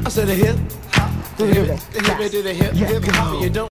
I said a hip hop, the hip, the hip, the hip, hip hop. You don't